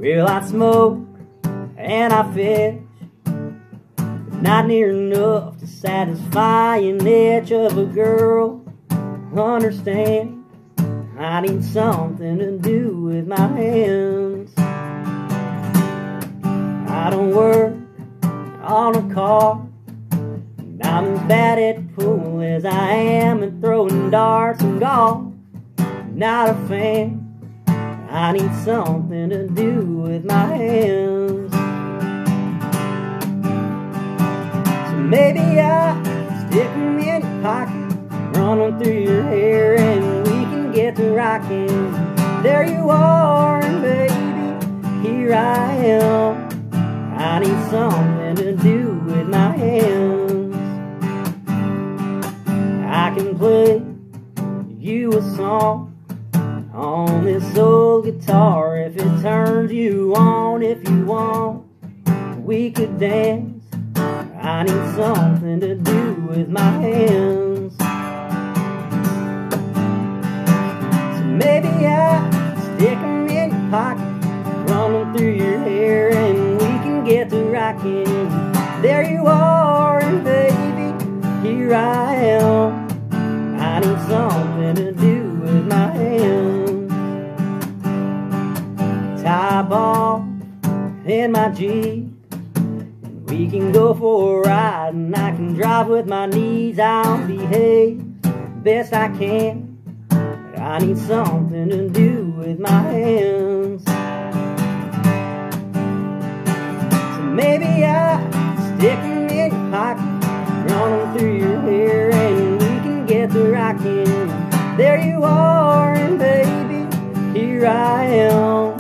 Well, I smoke and I fish, but not near enough to satisfy an itch of a girl. Understand, I need something to do with my hands. I don't work on a car, and I'm as bad at pool as I am at throwing darts and golf. Not a fan, I need something to do with my hands. So maybe I stick them in your pocket, run them through your hair, and we can get to rocking. There you are, and baby, here I am. I need something to do with my hands. I can play you a song on this old guitar if it turns you on. If you want, we could dance. I need something to do with my hands. So maybe I stick them in your pocket, run them through your hair, and we can get to rocking. There you are, and baby, here I am. I need something to do with my hands. Top off in my Jeep, and we can go for a ride, and I can drive with my knees. I'll behave best I can, but I need something to do with my hands. So maybe I stick them in your pocket, run them through your hair, and we can get to rocking. There you are, and baby, here I am.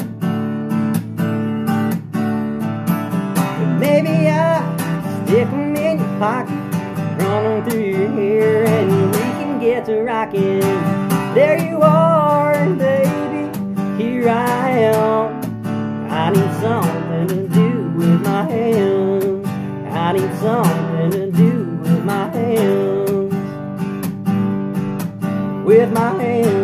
But maybe I stick them in your pocket, run them through your hair, and we can get to rocking. There you are, and baby, here I am. I need something to do with my hands. I need something to do with my hands. With my hands.